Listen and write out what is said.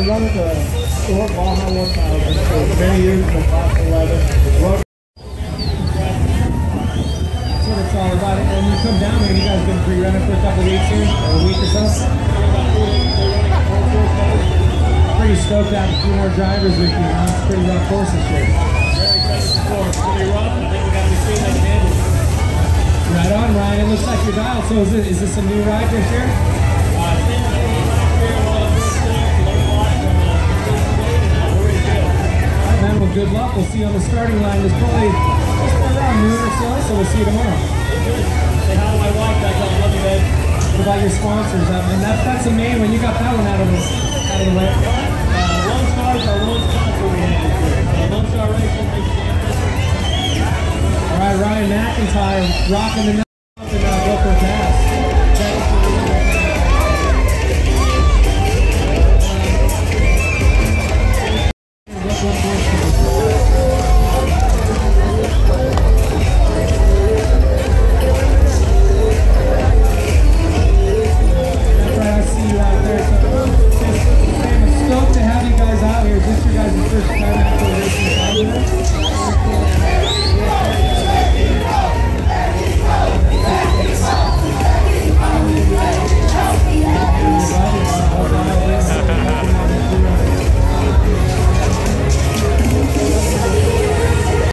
been running the short Baja 1000 for many years in the class 11. That's what it's all about. And you come down here, you guys been pre-running for a couple weeks here, or a week or so? Pretty stoked to have a few more drivers with you, huh? It's a pretty rough course this year. Very excited for it. It's pretty rough. I think we got to be seeing that handle. Right on, Ryan. It looks like you're dialed. So is this a new ride this year? Well, good luck. We'll see you on the starting line. There's probably around noon or so we'll see you tomorrow. Say hi to my wife, guys. I love you, babe. What about your sponsors? I mean, that's the main one. You got that one out of the way. Lone Star is our lone sponsor we have this year. Lone Star Racing. All right, Ryan McIntyre rocking the